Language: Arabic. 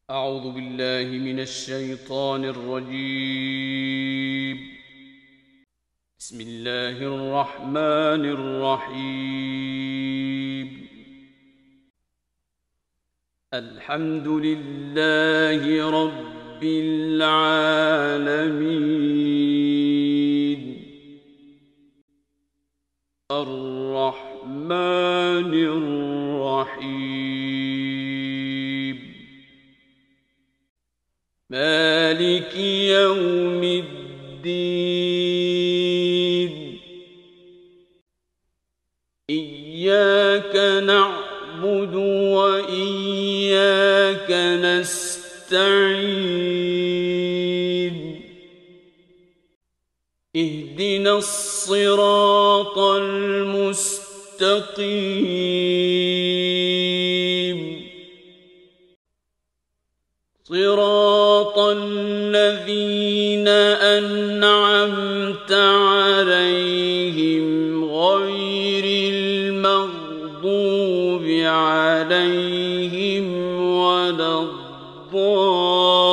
أعوذ بالله من الشيطان الرجيم. بسم الله الرحمن الرحيم. الحمد لله رب العالمين الرحمن الرحيم مالك يوم الدين إياك نعبد وإياك نستعين اهدنا الصراط المستقيم صراط الذين أنعمت عليهم غير المغضوب عليهم ولا الضالين.